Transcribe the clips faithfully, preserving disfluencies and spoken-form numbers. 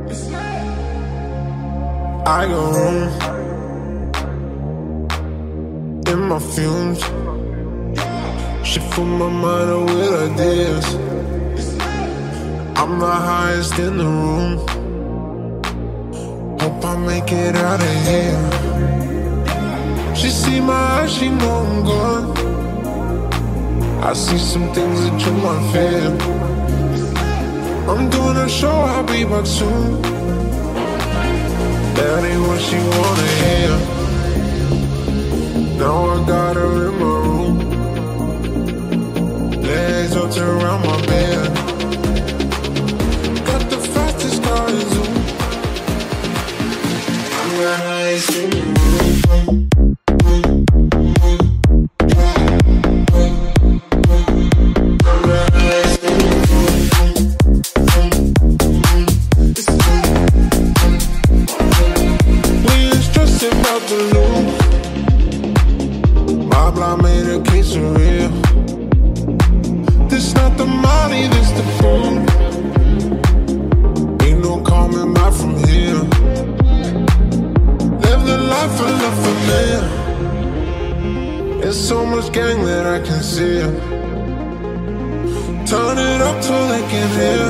I go home in my fumes. She fill my mind up with ideas. I'm the highest in the room. Hope I make it out of here. She see my eyes, she know I'm gone. I see some things that you might fear. I'm doing a show, I'll be back soon. That ain't what she wanna hear. Now I got her in my room, legs wrapped around my bed. Got the fastest car in Zoom. I'm the highest in the room. I made a case for real. This not the money, this the food. Ain't no coming back from here. Live the life I love for me. There's so much gang that I can see. Turn it up till they can hear.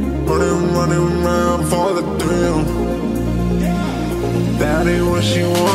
Running, running around for the thrill. That ain't what she wants.